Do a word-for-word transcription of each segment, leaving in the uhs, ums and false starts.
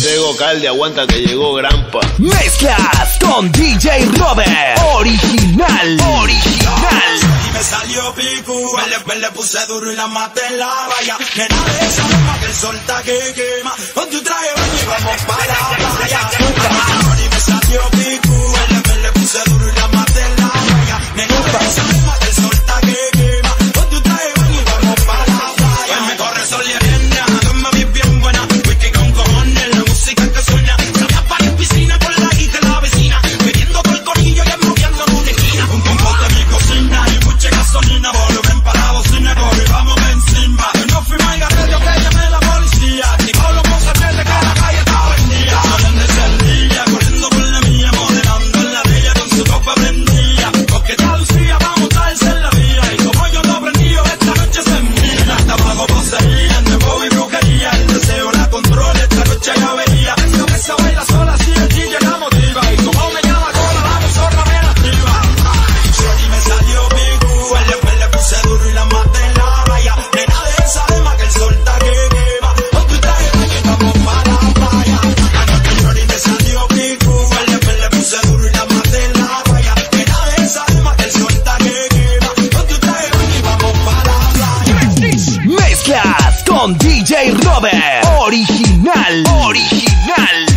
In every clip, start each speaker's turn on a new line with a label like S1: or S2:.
S1: Tego Calde, aguanta que llegó Grampa.
S2: Mezclas con D J Robert. Original. Original.
S3: Y me salió picu, me le, me le puse duro y la maté en la valla. Nena de esa alma que el sol está que quema. Con tu traje baño y vamos para la playa. Y me salió picu, me le, me le puse duro y la maté en la valla. Nena de esa alma que el sol está que quema. Con tu traje baño y vamos para la playa. Pues me corre sol y arena, toma mi bien buena. Whisky con cojones, la música que suena. Salía para la piscina con la hija de la vecina. Bebiendo con el corillo y moviendo en una esquina. Un compote en mi cocina y mucha gasolina. Volumen para la bocina, corre, vamos encima. No fui más garrillo que llamé la policía. Activó los mozarretes que la calle estaba vendida. Salen de cerdilla, corriendo por la mía. Modelando en la villa con su copa prendida. Porque está Lucía, vamos a darse en la vía. Y como yo lo prendí, esta noche se mira. Tabaco, poseía, nuevo y brujería. El deseo la controla, esta noche ya vería. Lo que se baila sola, si el D J la motiva. Y como me llama cola, la zorra me la activa. Y me salió picu, me le puse duro y la maté en la raya. Nena de esa alma que el sol está que quema. Con tu traje que vamos para la playa. Anoche y me salió picu, me le puse duro y la maté en la raya. Nena de esa alma que el sol está que quema. Con tu traje y vamos para la playa.
S2: Mezclas con D J Robert. Original. Original.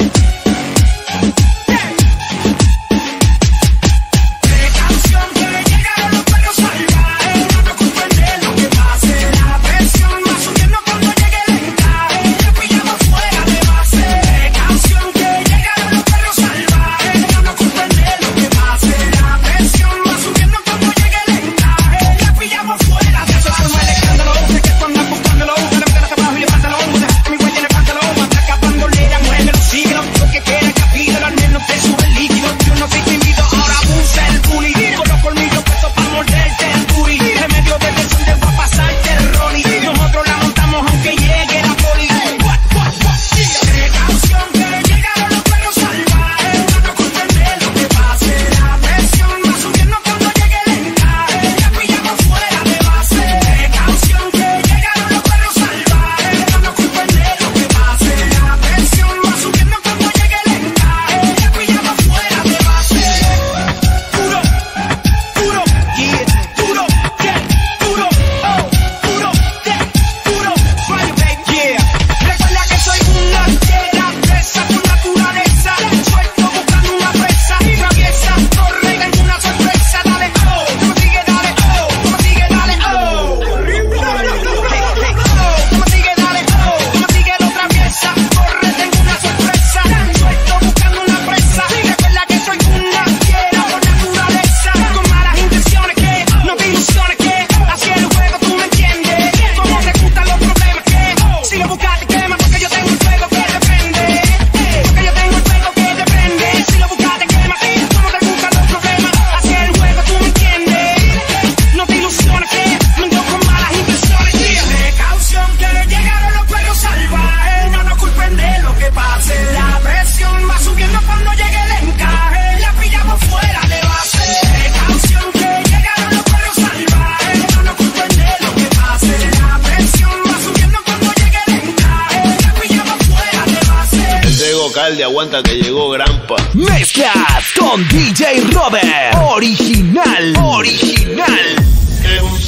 S1: Calde, aguanta que llegó Grampa.
S2: Mezclas con D J Robert. Original. Original.
S1: Es un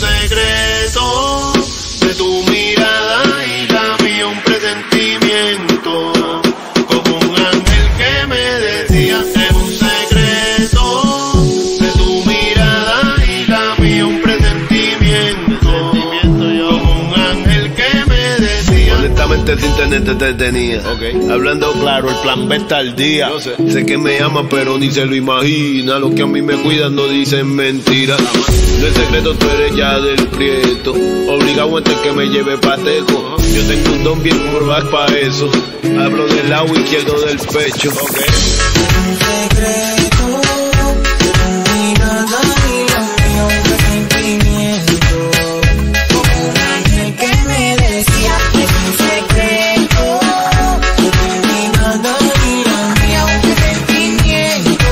S1: secreto de tu mirada y la mía, un presentimiento como un ángel que me decía. Es un secreto de tu mirada y la mía, un presentimiento como un ángel que me decía. Honestamente sin tenerte te tenía. Okay. Hablando claro, el plan B está al día. Yo sé. Sé que me ama pero ni se lo imagina. Los que a mí me cuidan no dicen mentiras. No es secreto, tú eres ya del prieto. Obligado antes que me lleve pateco. Yo tengo un don bien curvas pa' eso. Hablo del lado izquierdo del pecho. Okay.
S4: Un secreto de tu mirada y la mía, un presentimiento como un ángel que me decía. Es un secreto de tu mirada y la mía, un presentimiento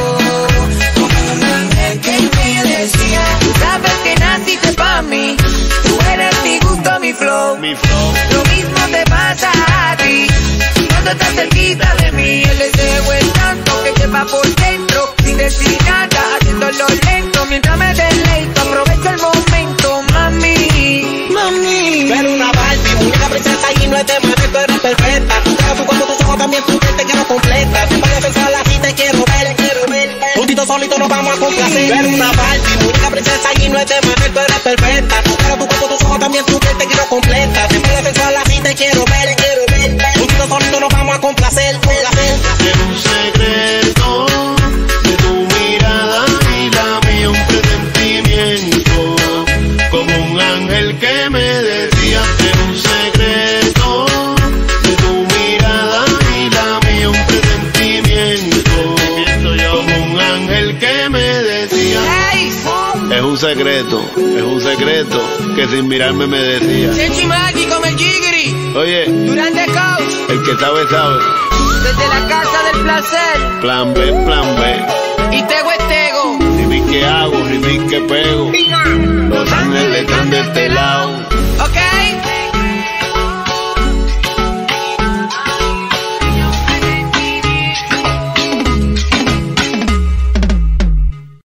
S4: como un ángel que me decía.
S5: Tú sabes que naciste pa' mí, tú eres mi gusto, mi flow.
S1: Mi flow.
S5: Lo mismo te pasa a ti cuando estás cerquita de mí. El deseo es tanto que lleva por dentro, sin decir nada, haciéndolo lento. Mientras me deleito, aprovecho el momento, mami.
S4: Mami.
S6: Tú eres una Barbie, muñeca princesa y no es de madre, tú eres perfecta. Tu cara, tu cuerpo, tus ojos también, tu piel te quiero completa. Siempre de pensar así te quiero ver, quiero ver. Juntito solito nos vamos a complacer. Tú eres una Barbie, muñeca princesa y no es de madre, tú eres perfecta. Tu cara, tu cuerpo, tus ojos también, tu piel te quiero completa. Siempre de pensar así te quiero ver, quiero ver. Juntito solito nos vamos a complacer, complacer.
S1: Es un secreto de tu mirada y la mía, un presentimiento como un ángel que me decía. Es un secreto de tu mirada y la mía, un presentimiento como un ángel que me decía. Es un secreto, es un secreto que sin mirarme me decía.
S5: Senchi Maggi con el Jigri,
S1: Oye,
S5: Durante Coach,
S1: el que sabe, sabe.
S5: desde la casa del placer.
S1: Plan B, plan B.
S5: Y te